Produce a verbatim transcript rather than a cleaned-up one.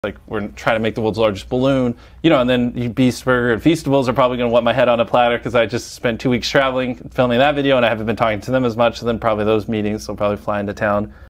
like we're trying to make the world's largest balloon, you know, and then Beast Burger and Feastables are probably going to want my head on a platter because I just spent two weeks traveling, filming that video, and I haven't been talking to them as much, so then probably those meetings will probably fly into town.